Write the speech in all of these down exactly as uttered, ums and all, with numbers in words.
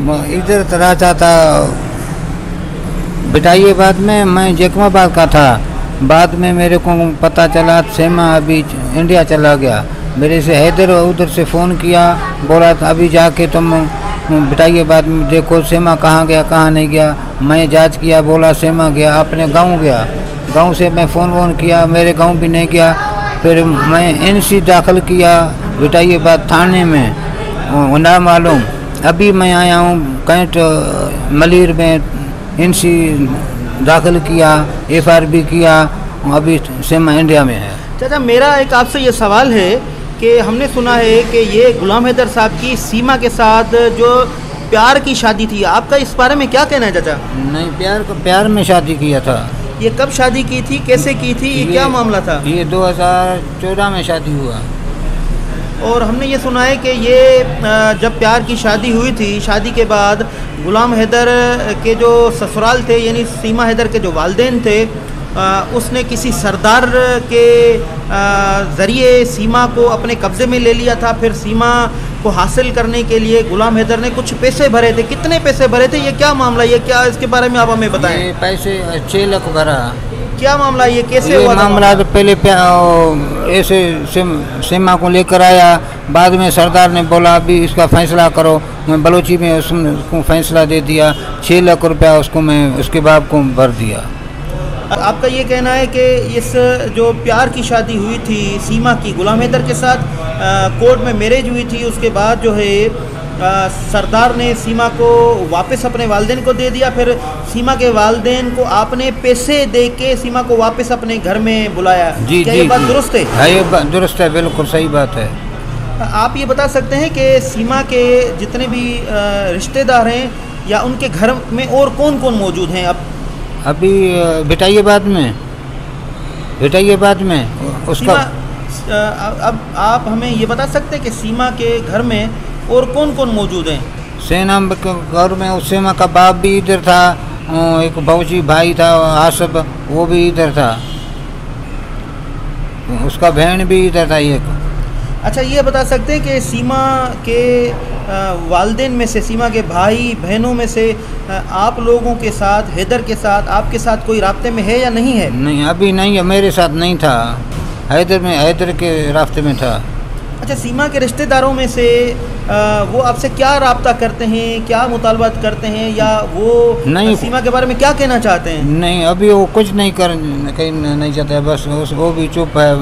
इधर रहता था बिटाइयाबाद में, मैं जैकमाबाद का था। बाद में मेरे को पता चला सेमा अभी इंडिया चला गया। मेरे से हैदर उधर से फ़ोन किया, बोला था अभी जाके तुम बिटाइयाबाद में देखो सेमा कहाँ गया कहाँ नहीं गया। मैं जांच किया, बोला सेमा गया अपने गांव गया। गांव से मैं फ़ोन वोन किया, मेरे गांव भी नहीं गया। फिर मैं एनसी दाखिल किया बिटाइयाबाद थाने में, ना मालूम। अभी मैं आया हूँ कैंट मलिर में, एनसी दाखिल किया, एफआरबी किया, अभी सेमा इंडिया में है। चाचा मेरा एक आपसे ये सवाल है कि हमने सुना है कि ये गुलाम हैदर साहब की सीमा के साथ जो प्यार की शादी थी, आपका इस बारे में क्या कहना है चाचा? नहीं, प्यार का प्यार में शादी किया था। ये कब शादी की थी, कैसे की थी, ये, ये क्या मामला था? ये दो हज़ार चौदह में शादी हुआ। और हमने ये सुना है कि ये जब प्यार की शादी हुई थी, शादी के बाद गुलाम हैदर के जो ससुराल थे यानी सीमा हैदर के जो वालिदैन थे, उसने किसी सरदार के ज़रिए सीमा को अपने कब्ज़े में ले लिया था। फिर सीमा को हासिल करने के लिए गुलाम हैदर ने कुछ पैसे भरे थे। कितने पैसे भरे थे, ये क्या मामला, ये क्या, इसके बारे में आप हमें बताएं। ये पैसे छः लाख भरा। क्या मामला, ये कैसे ये हुआ? मामला तो पहले ऐसे सीमा को लेकर आया, बाद में सरदार ने बोला अभी इसका फैसला करो। मैं बलोची में उसको फैसला दे दिया, छः लाख रुपया उसको मैं उसके बाप को भर दिया। आपका ये कहना है कि इस जो प्यार की शादी हुई थी सीमा की गुलाम हैदर के साथ, कोर्ट में मैरिज हुई थी, उसके बाद जो है आ, सरदार ने सीमा को वापस अपने वालिदैन को दे दिया। फिर सीमा के वालिदैन को आपने पैसे दे के सीमा को वापस अपने घर में बुलाया। जी, क्या जी, ये बात जी, दुरुस्त है? हाँ, ये बात दुरुस्त है, बिल्कुल सही बात है। आप ये बता सकते हैं कि सीमा के जितने भी रिश्तेदार हैं या उनके घर में और कौन कौन मौजूद हैं? अब अभी बिटाइयाबाद में बिटाइयाबाद में उसका अब आप हमें ये बता सकते हैं कि सीमा के घर में और कौन कौन मौजूद हैं? सेना के घर में उस सीमा का बाप भी इधर था, एक बाबूजी भाई था आसफ, वो भी इधर था, उसका बहन भी इधर था एक। अच्छा, ये बता सकते हैं कि सीमा के वालिदैन में से, सीमा के भाई बहनों में से आप लोगों के साथ, हैदर के साथ, आपके साथ कोई राब्ते में है या नहीं है? नहीं, अभी नहीं है, मेरे साथ नहीं था, हैदर में हैदर के रास्ते में था। अच्छा, सीमा के रिश्तेदारों में से आ, वो आपसे क्या राब्ता करते हैं, क्या मुतालबात करते हैं, या वो नहीं सीमा के बारे में क्या कहना चाहते हैं? नहीं, अभी वो कुछ नहीं कर कहीं नहीं चाहता है, बस वो भी चुप है,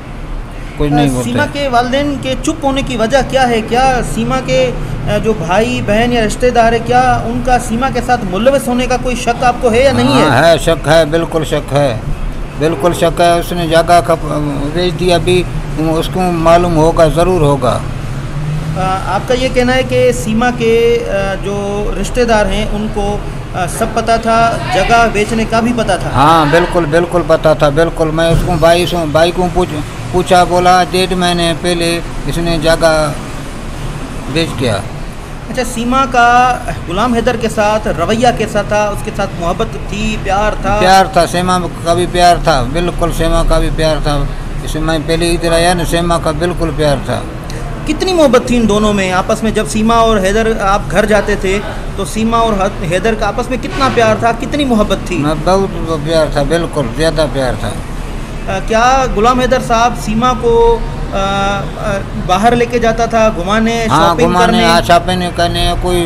कुछ नहीं बोलते। सीमा के वालिदैन के चुप होने की वजह क्या है? क्या सीमा के जो भाई बहन या रिश्तेदार है, क्या उनका सीमा के साथ मुलविस होने का कोई शक आपको है या नहीं? हाँ, है, है शक है, बिल्कुल शक है, बिल्कुल शक है। उसने जगह का बेच दिया, भी उसको मालूम होगा, ज़रूर होगा। आ, आपका ये कहना है कि सीमा के जो रिश्तेदार हैं उनको सब पता था, जगह बेचने का भी पता था? हाँ, बिल्कुल बिल्कुल पता था, बिल्कुल। मैं उसको भाई से भाई को पूछ पूछा, बोला डेढ़ महीने पहले इसने जगह बेच किया। अच्छा, सीमा का गुलाम हैदर के साथ रवैया कैसा था? उसके साथ मोहब्बत थी, प्यार था? प्यार था, सीमा का भी प्यार था, बिल्कुल सीमा का भी प्यार था। इसमें मैं पहले इधर आया ना, सीमा का बिल्कुल प्यार था। कितनी मोहब्बत थी इन दोनों में आपस में? जब सीमा और हैदर आप घर जाते थे तो सीमा और हैदर का आपस में कितना प्यार था, कितनी मोहब्बत थी? बहुत प्यार था, बिल्कुल ज़्यादा प्यार था। आ, क्या गुलाम हैदर साहब सीमा को आ, आ, बाहर लेके जाता था घुमाने, हाँ, शॉपिंग करने? हाँ, शॉपिंग करने, कोई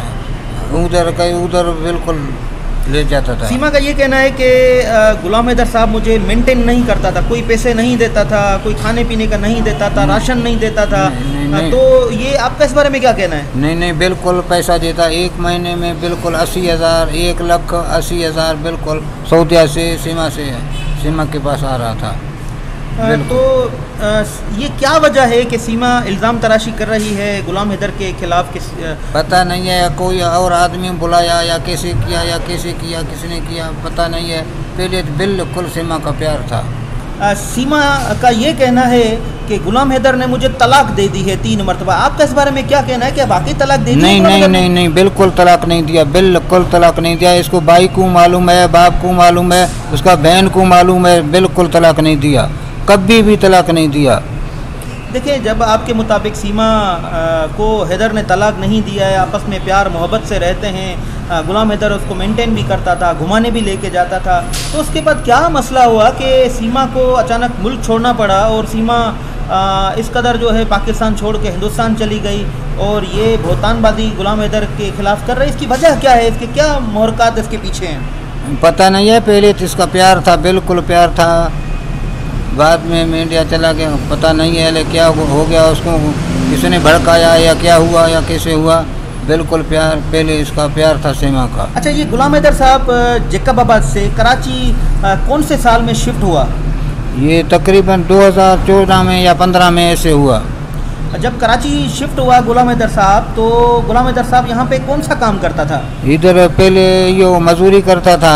उधर कहीं उधर बिल्कुल ले जाता था। सीमा का ये कहना है कि गुलाम हैदर साहब मुझे मेंटेन नहीं करता था, कोई पैसे नहीं देता था, कोई खाने पीने का नहीं देता था, राशन नहीं देता था। नहीं, नहीं, तो ये आपका इस बारे में क्या कहना है? नहीं नहीं, बिल्कुल पैसा देता, एक महीने में बिल्कुल अस्सी हज़ार एक लाख अस्सी हज़ार बिल्कुल सऊदिया से सीमा से सीमा के पास आ रहा था। तो आ, ये क्या वजह है कि सीमा इल्ज़ाम तराशी कर रही है गुलाम हैदर के खिलाफ? किस पता नहीं है, कोई और आदमी बुलाया या कैसे किया या कैसे किया, किसने किया पता नहीं है। पहले बिल्कुल सीमा का प्यार था। आ, सीमा का ये कहना है कि गुलाम हैदर ने मुझे तलाक दे दी है तीन मरतबा। आपका इस बारे में क्या कहना है? क्या बाकी तलाक दे दी? नहीं नहीं नहीं नहीं, बिल्कुल तलाक नहीं दिया, बिल्कुल तलाक नहीं दिया। इसको भाई को मालूम है, बाप को मालूम है, उसका बहन को मालूम है, बिल्कुल तलाक नहीं दिया, कभी भी तलाक नहीं दिया। देखिए, जब आपके मुताबिक सीमा को हैदर ने तलाक नहीं दिया है, आपस में प्यार मोहब्बत से रहते हैं, गुलाम हैदर उसको मेंटेन भी करता था, घुमाने भी लेके जाता था, तो उसके बाद क्या मसला हुआ कि सीमा को अचानक मुल्क छोड़ना पड़ा और सीमा इस कदर जो है पाकिस्तान छोड़ के हिंदुस्तान चली गई और ये भोतानबाजी गुलाम हैदर के ख़िलाफ़ कर रही है? इसकी वजह क्या है? इसके क्या मुहरक़ात इसके पीछे हैं? पता नहीं है। पहले तो इसका प्यार था, बिल्कुल प्यार था, बाद में मैं इंडिया चला गया, पता नहीं है ले क्या हो गया, उसको किसी ने भड़काया या क्या हुआ या कैसे हुआ। बिल्कुल प्यार, पहले इसका प्यार था सीमा का। अच्छा, ये गुलाम हैदर साहब जैकबाबाद से कराची कौन से साल में शिफ्ट हुआ? ये तकरीबन दो हज़ार चौदह में या पंद्रह में ऐसे हुआ। जब कराची शिफ्ट हुआ गुलाम हैदर साहब, तो गुलाम हैदर साहब यहाँ पे कौन सा काम करता था? इधर पहले ये मजदूरी करता था,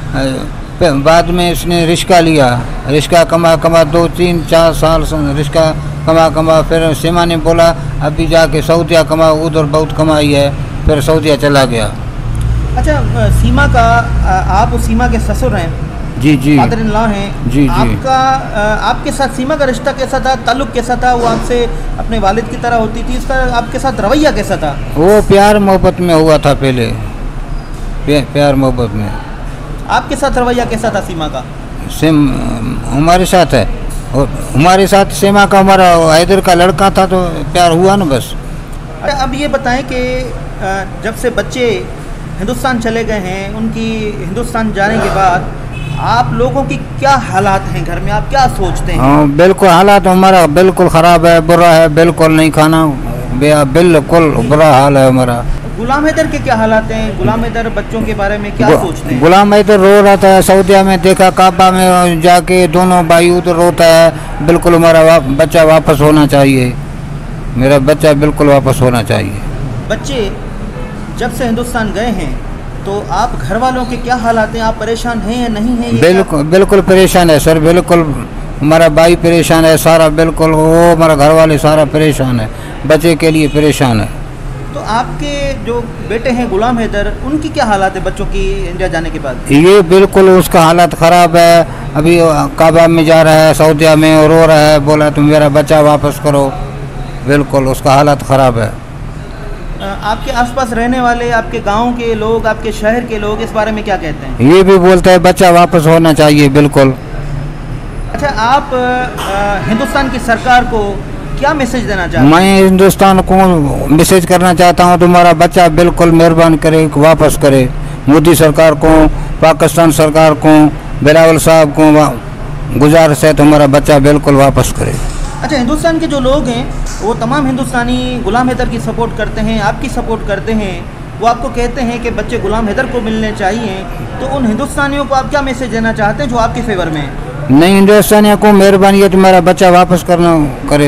बाद में इसने रिश्का लिया, रिश्का कमा कमा दो तीन चार साल रिश्का कमा कमा फिर सीमा ने बोला अभी जाके सऊदिया कमा, उधर बहुत कमाई है, फिर सऊदिया चला गया। अच्छा, सीमा का आप सीमा के ससुर हैं? जी जी, फादर इन लॉ हैं। जी जी। आपका आपके साथ सीमा का रिश्ता कैसा था, ताल्लुक़ कैसा था? वो आपसे अपने वालिद की तरह होती थी, इसका आपके साथ रवैया कैसा था? वो प्यार मोहब्बत में हुआ था पहले, प्यार मोहब्बत में। आपके साथ रवैया कैसा था सीमा का? सेम हमारे साथ है, और हमारे साथ सीमा का, हमारा हैदर का लड़का था तो प्यार हुआ ना बस। अब ये बताएं कि जब से बच्चे हिंदुस्तान चले गए हैं, उनकी हिंदुस्तान जाने के बाद आप लोगों की क्या हालात हैं घर में, आप क्या सोचते हैं? हाँ बिल्कुल, हालात हमारा बिल्कुल ख़राब है, बुरा है, बिल्कुल नहीं खाना, बिल्कुल बुरा हाल है हमारा। गुलाम हैदर के क्या हालात हैं? गुलाम हैदर बच्चों के बारे में क्या सोचते हैं? गुलाम हैदर रो रहा था, सऊदिया में देखा, काबा में जाके दोनों भाई उधर रोता है, बिल्कुल हमारा वा, बच्चा वापस होना चाहिए, मेरा बच्चा बिल्कुल वापस होना चाहिए। बच्चे जब से हिंदुस्तान गए हैं तो आप घर वालों के क्या हालात हैं? आप परेशान हैं या नहीं हैं? बिल्कुल बिल्कुल परेशान है सर, बिल्कुल हमारा भाई परेशान है सारा, बिल्कुल वो हमारा घर वाले सारा परेशान है, बच्चे के लिए परेशान है। तो आपके जो बेटे हैं गुलाम हैदर, उनकी क्या हालात है बच्चों की इंडिया जाने के बाद? ये बिल्कुल उसका हालत ख़राब है, अभी काबा में जा रहा है, सऊदिया में रो रहा है, बोला तुम मेरा बच्चा वापस करो, बिल्कुल उसका हालत ख़राब है। आपके आसपास रहने वाले, आपके गांव के लोग, आपके शहर के लोग इस बारे में क्या कहते हैं? ये भी बोलते हैं बच्चा वापस होना चाहिए, बिल्कुल। अच्छा, आप आ, हिंदुस्तान की सरकार को क्या मैसेज देना चाहते हैं? मैं हिंदुस्तान को मैसेज करना चाहता हूँ, तुम्हारा बच्चा बिल्कुल मेहरबान करे, वापस करे। मोदी सरकार को, पाकिस्तान सरकार को, बिलावल साहब को गुजारिश है तुम्हारा बच्चा बिल्कुल वापस करे। अच्छा, हिंदुस्तान के जो लोग हैं वो तमाम हिंदुस्तानी गुलाम हैदर की सपोर्ट करते हैं, आपकी सपोर्ट करते हैं, वो आपको कहते हैं कि बच्चे गुलाम हैदर को मिलने चाहिए, तो उन हिंदुस्तानियों को आप क्या मैसेज देना चाहते हैं जो आपके फेवर में है? नहीं, हिंदुस्तानियों को मेहरबानी है तुम्हारा बच्चा वापस करना करे,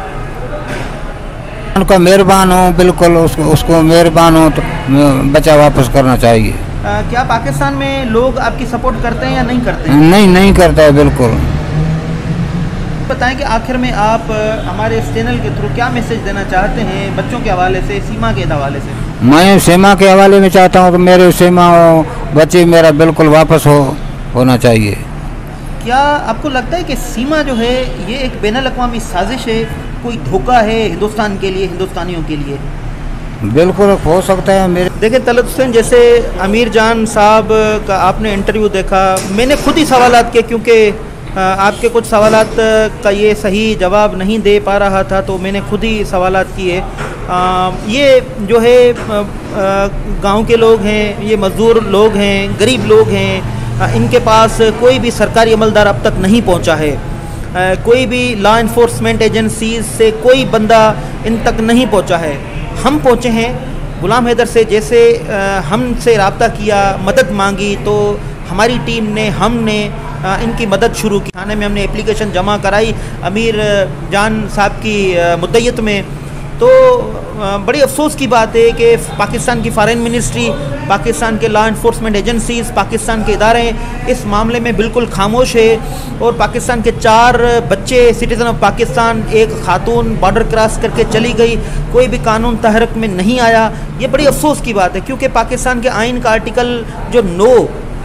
उनका मेहरबान हो, बिल्कुल उसको उसको मेहरबान हो तो बच्चा वापस करना चाहिए। आ, क्या पाकिस्तान में लोग आपकी सपोर्ट करते हैं या नहीं करते हैं? नहीं नहीं करता है बिल्कुल। बताएं कि आखिर में आप हमारे इस चैनल के थ्रू क्या मैसेज देना चाहते हैं बच्चों के हवाले से, सीमा के हवाले से? मैं सीमा के हवाले में चाहता हूँ कि मेरे सीमा हो, बच्चे मेरा बिल्कुल वापस हो होना चाहिए। क्या आपको लगता है कि सीमा जो है ये एक बैनुल-अक़वामी साजिश है, कोई धोखा है हिंदुस्तान के लिए, हिंदुस्तानियों के लिए? बिल्कुल हो सकता है। मेरे देखिए तलत हुसैन जैसे अमीर जान साहब का आपने इंटरव्यू देखा, मैंने खुद ही सवालात किए क्योंकि आपके कुछ सवालात का ये सही जवाब नहीं दे पा रहा था, तो मैंने खुद ही सवालात किए। ये जो है गांव के लोग हैं, ये मज़दूर लोग हैं, गरीब लोग हैं, इनके पास कोई भी सरकारी अमलदार अब तक नहीं पहुंचा है, कोई भी लॉ इन्फोर्समेंट एजेंसीज से कोई बंदा इन तक नहीं पहुंचा है। हम पहुंचे हैं गुलाम हैदर से, जैसे हमसे रब्ता किया, मदद मांगी, तो हमारी टीम ने, हमने इनकी मदद शुरू की। थाने में हमने एप्लीकेशन जमा कराई अमीर जान साहब की मुद्दयत में। तो बड़ी अफसोस की बात है कि पाकिस्तान की फ़ॉरेन मिनिस्ट्री, पाकिस्तान के लॉ इन्फोर्समेंट एजेंसीज़, पाकिस्तान के इदारे इस मामले में बिल्कुल खामोश है, और पाकिस्तान के चार बच्चे सिटीज़न ऑफ पाकिस्तान, एक खातून बॉर्डर क्रॉस करके चली गई, कोई भी कानून तहरक में नहीं आया। ये बड़ी अफसोस की बात है क्योंकि पाकिस्तान के आइन का आर्टिकल जो नौ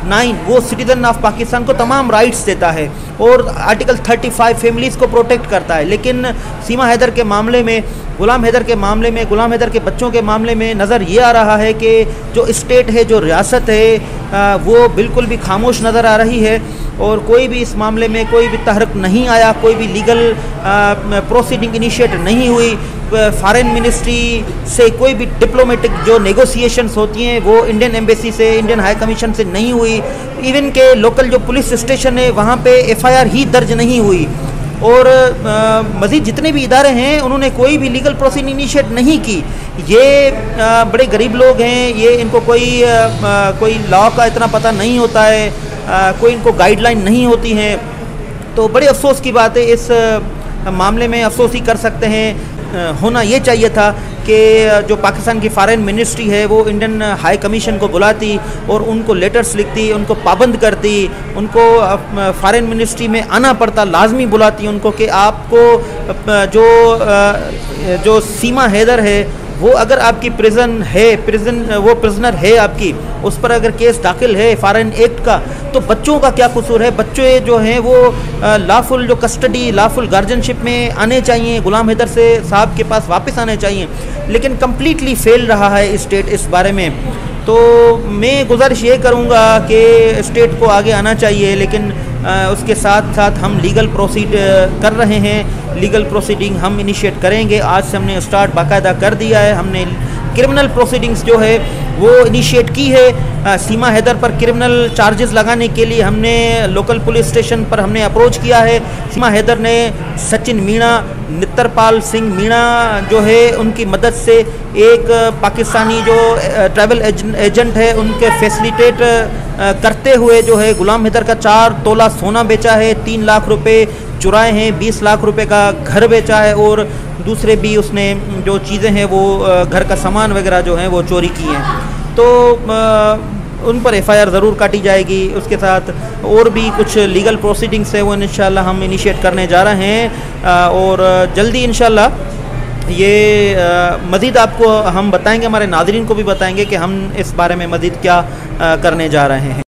नाइन वो सिटीज़न ऑफ पाकिस्तान को तमाम राइट्स देता है और आर्टिकल थर्टी फाइव फैमिलीज़ को प्रोटेक्ट करता है। लेकिन सीमा हैदर के मामले में, गुलाम हैदर के मामले में, गुलाम हैदर के बच्चों के मामले में नज़र ये आ रहा है कि जो स्टेट है, जो रियासत है, वो बिल्कुल भी खामोश नज़र आ रही है और कोई भी इस मामले में कोई भी तहरक नहीं आया, कोई भी लीगल प्रोसीडिंग इनिशिएट नहीं हुई। फॉरेन मिनिस्ट्री से कोई भी डिप्लोमेटिक जो नेगोशिएशंस होती हैं वो इंडियन एम्बेसी से, इंडियन हाई कमीशन से नहीं हुई। इवन के लोकल जो पुलिस स्टेशन है वहाँ पे एफआईआर ही दर्ज नहीं हुई और मज़ीद जितने भी इदारे हैं उन्होंने कोई भी लीगल प्रोसीडिंग इनिशिएट नहीं की। ये आ, बड़े गरीब लोग हैं, ये इनको कोई आ, कोई लॉ का इतना पता नहीं होता है, आ, कोई इनको गाइडलाइन नहीं होती हैं। तो बड़े अफसोस की बात है, इस आ, मामले में अफसोस ही कर सकते हैं। होना ये चाहिए था कि जो पाकिस्तान की फॉरेन मिनिस्ट्री है वो इंडियन हाई कमीशन को बुलाती और उनको लेटर्स लिखती, उनको पाबंद करती, उनको फॉरेन मिनिस्ट्री में आना पड़ता, लाजमी बुलाती उनको कि आपको जो जो सीमा हैदर है वो अगर आपकी प्रिजन है, प्रिजन वो प्रिजनर है आपकी, उस पर अगर केस दाखिल है फॉरेन एक्ट का, तो बच्चों का क्या कसूर है? बच्चे जो हैं वो लाफुल जो कस्टडी, लाफुल गार्जियनशिप में आने चाहिए, गुलाम हैदर से साहब के पास वापस आने चाहिए। लेकिन कम्प्लीटली फेल रहा है स्टेट इस बारे में। तो मैं गुजारिश ये करूँगा कि स्टेट को आगे आना चाहिए, लेकिन आ, उसके साथ साथ हम लीगल प्रोसीड कर रहे हैं, लीगल प्रोसीडिंग हम इनिशिएट करेंगे। आज से हमने स्टार्ट बाकायदा कर दिया है, हमने क्रिमिनल प्रोसीडिंग्स जो है वो इनिशिएट की है। आ, सीमा हैदर पर क्रिमिनल चार्जेस लगाने के लिए हमने लोकल पुलिस स्टेशन पर हमने अप्रोच किया है। सीमा हैदर ने सचिन मीणा, नित्तरपाल सिंह मीणा जो है उनकी मदद से एक पाकिस्तानी जो ट्रैवल एजेंट है उनके फैसिलिटेट करते हुए जो है गुलाम हैदर का चार तोला सोना बेचा है, तीन लाख रुपए चुराए हैं, बीस लाख रुपए का घर बेचा है और दूसरे भी उसने जो चीज़ें हैं वो घर का सामान वगैरह जो है वो चोरी की हैं। तो उन पर एफआईआर ज़रूर काटी जाएगी। उसके साथ और भी कुछ लीगल प्रोसीडिंग्स है वो इंशाल्लाह हम इनिशिएट करने जा रहे हैं और जल्दी इंशाल्लाह ये मज़ीद आपको हम बताएंगे, हमारे नाज़रीन को भी बताएंगे कि हम इस बारे में मज़ीद क्या करने जा रहे हैं।